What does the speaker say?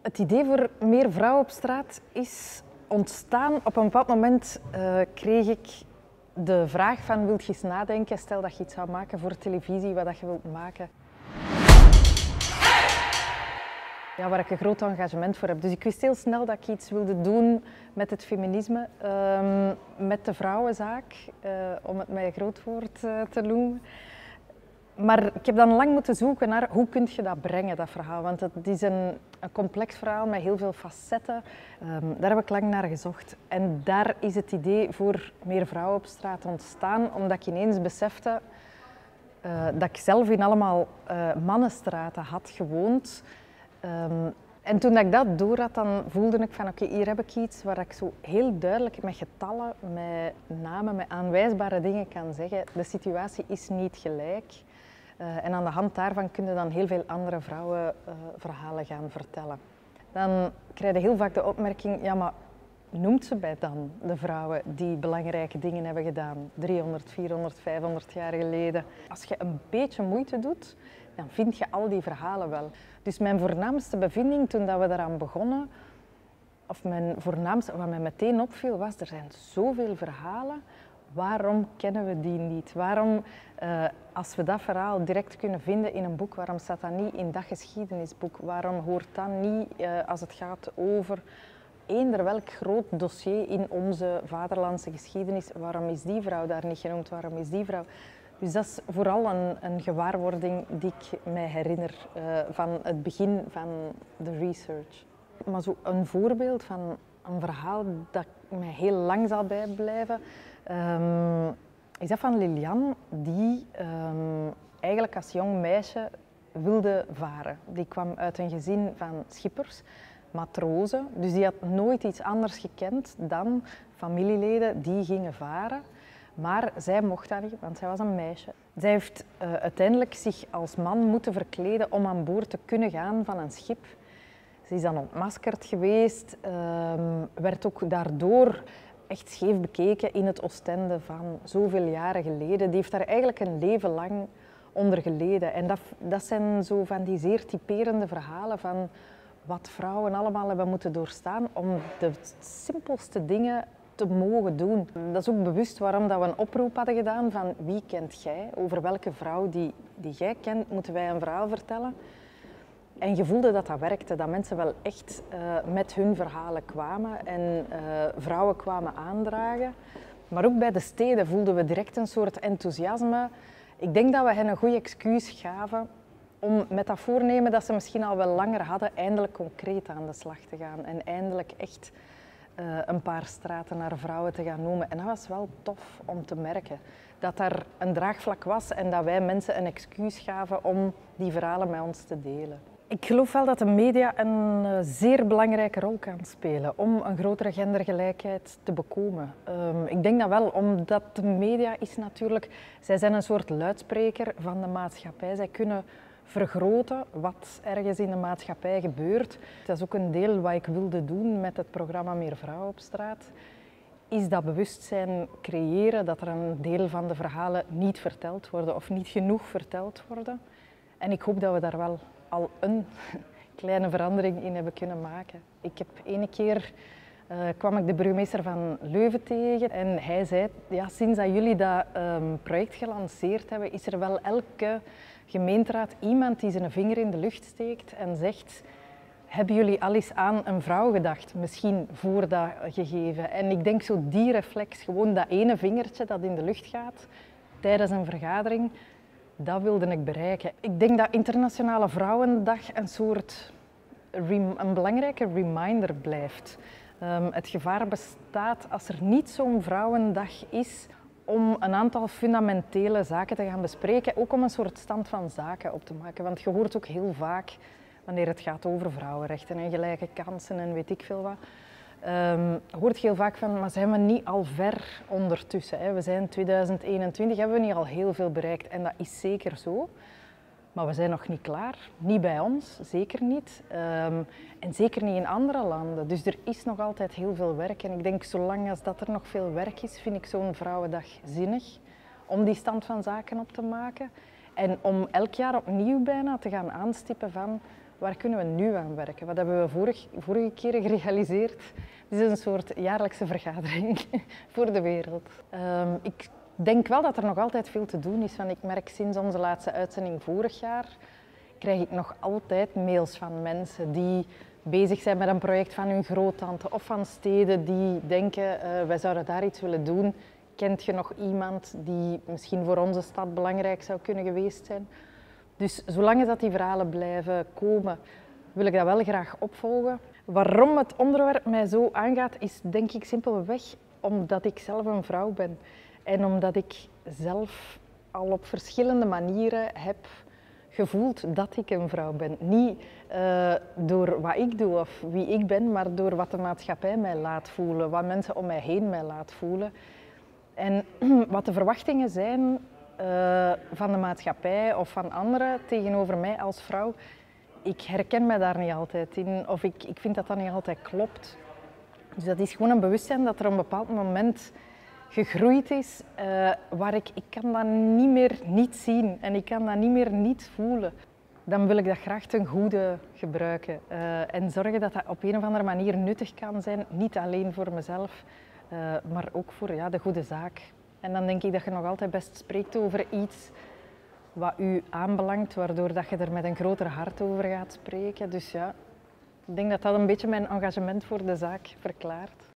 Het idee voor meer vrouwen op straat is ontstaan. Op een bepaald moment kreeg ik de vraag van, wilt je eens nadenken, stel dat je iets zou maken voor televisie, wat dat je wilt maken. Ja, waar ik een groot engagement voor heb. Dus ik wist heel snel dat ik iets wilde doen met het feminisme, met de vrouwenzaak, om het met een groot woord te noemen. Maar ik heb dan lang moeten zoeken naar hoe kun je dat brengen, dat verhaal. Want het is een complex verhaal met heel veel facetten. Daar heb ik lang naar gezocht. En daar is het idee voor meer vrouwen op straat ontstaan, omdat ik ineens besefte dat ik zelf in allemaal mannenstraten had gewoond. En toen ik dat door had, dan voelde ik van oké, hier heb ik iets waar ik zo heel duidelijk met getallen, met namen, met aanwijsbare dingen kan zeggen. De situatie is niet gelijk. En aan de hand daarvan kun je dan heel veel andere vrouwenverhalen gaan vertellen. Dan krijg je heel vaak de opmerking, ja maar noemt ze bij dan de vrouwen die belangrijke dingen hebben gedaan 300, 400, 500 jaar geleden. Als je een beetje moeite doet, dan vind je al die verhalen wel. Dus mijn voornaamste bevinding toen dat we daaraan begonnen, of mijn voornaamste, wat mij meteen opviel, was er zijn zoveel verhalen. Waarom kennen we die niet? Waarom, als we dat verhaal direct kunnen vinden in een boek, waarom staat dat niet in dat geschiedenisboek? Waarom hoort dat niet als het gaat over eender welk groot dossier in onze vaderlandse geschiedenis? Waarom is die vrouw daar niet genoemd? Waarom is die vrouw? Dus dat is vooral een gewaarwording die ik mij herinner van het begin van de research. Maar zo een voorbeeld van een verhaal dat mij heel lang zal bijblijven, is dat van Lilian, die eigenlijk als jong meisje wilde varen. Die kwam uit een gezin van schippers, matrozen, dus die had nooit iets anders gekend dan familieleden die gingen varen. Maar zij mocht dat niet, want zij was een meisje. Zij heeft uiteindelijk zich als man moeten verkleden om aan boord te kunnen gaan van een schip. Ze is dan ontmaskerd geweest, werd ook daardoor echt scheef bekeken in het Oostende van zoveel jaren geleden. Die heeft daar eigenlijk een leven lang onder geleden. En dat zijn zo van die zeer typerende verhalen van wat vrouwen allemaal hebben moeten doorstaan om de simpelste dingen te mogen doen. Dat is ook bewust waarom dat we een oproep hadden gedaan van wie kent jij? Over welke vrouw die jij kent moeten wij een verhaal vertellen. En je voelde dat dat werkte, dat mensen wel echt met hun verhalen kwamen en vrouwen kwamen aandragen. Maar ook bij de steden voelden we direct een soort enthousiasme. Ik denk dat we hen een goed excuus gaven om met dat voornemen dat ze misschien al wel langer hadden, eindelijk concreet aan de slag te gaan. En eindelijk echt een paar straten naar vrouwen te gaan noemen. En dat was wel tof om te merken. Dat er een draagvlak was en dat wij mensen een excuus gaven om die verhalen met ons te delen. Ik geloof wel dat de media een zeer belangrijke rol kan spelen om een grotere gendergelijkheid te bekomen. Ik denk dat wel, omdat de media is natuurlijk, zij zijn een soort luidspreker van de maatschappij. Zij kunnen vergroten wat ergens in de maatschappij gebeurt. Dat is ook een deel wat ik wilde doen met het programma Meer Vrouwen op straat. Is dat bewustzijn creëren dat er een deel van de verhalen niet verteld worden of niet genoeg verteld worden. En ik hoop dat we daar wel al een kleine verandering in hebben kunnen maken. Ik heb ene keer kwam ik de burgemeester van Leuven tegen en hij zei, ja, sinds dat jullie dat project gelanceerd hebben, is er wel elke gemeenteraad iemand die zijn vinger in de lucht steekt en zegt, hebben jullie al eens aan een vrouw gedacht, misschien voor dat gegeven? En ik denk zo die reflex, gewoon dat ene vingertje dat in de lucht gaat tijdens een vergadering, dat wilde ik bereiken. Ik denk dat Internationale Vrouwendag een belangrijke reminder blijft. Het gevaar bestaat als er niet zo'n vrouwendag is om een aantal fundamentele zaken te gaan bespreken, ook om een soort stand van zaken op te maken. Want je hoort ook heel vaak, wanneer het gaat over vrouwenrechten en gelijke kansen en weet ik veel wat, hoort je heel vaak van, maar zijn we niet al ver ondertussen? Hè? We zijn 2021, hebben we niet al heel veel bereikt en dat is zeker zo. Maar we zijn nog niet klaar, niet bij ons, zeker niet. En zeker niet in andere landen. Dus er is nog altijd heel veel werk. En ik denk, zolang als dat er nog veel werk is, vind ik zo'n Vrouwendag zinnig. Om die stand van zaken op te maken. En om elk jaar opnieuw bijna te gaan aanstippen van, waar kunnen we nu aan werken? Wat hebben we vorige keren gerealiseerd? Dit is een soort jaarlijkse vergadering voor de wereld. Ik denk wel dat er nog altijd veel te doen is, want ik merk sinds onze laatste uitzending vorig jaar, krijg ik nog altijd mails van mensen die bezig zijn met een project van hun groottante of van steden die denken, wij zouden daar iets willen doen. Kent je nog iemand die misschien voor onze stad belangrijk zou kunnen geweest zijn? Dus zolang dat die verhalen blijven komen, wil ik dat wel graag opvolgen. Waarom het onderwerp mij zo aangaat, is denk ik simpelweg omdat ik zelf een vrouw ben. En omdat ik zelf al op verschillende manieren heb gevoeld dat ik een vrouw ben. Niet door wat ik doe of wie ik ben, maar door wat de maatschappij mij laat voelen, wat mensen om mij heen mij laat voelen. En wat de verwachtingen zijn van de maatschappij of van anderen tegenover mij als vrouw, ik herken mij daar niet altijd in of ik vind dat dat niet altijd klopt. Dus dat is gewoon een bewustzijn dat er op een bepaald moment gegroeid is waar ik kan dat niet meer niet zien en ik kan dat niet meer niet voelen. Dan wil ik dat graag ten goede gebruiken en zorgen dat dat op een of andere manier nuttig kan zijn, niet alleen voor mezelf, maar ook voor de goede zaak. En dan denk ik dat je nog altijd best spreekt over iets wat u aanbelangt, waardoor dat je er met een groter hart over gaat spreken. Dus ja, ik denk dat dat een beetje mijn engagement voor de zaak verklaart.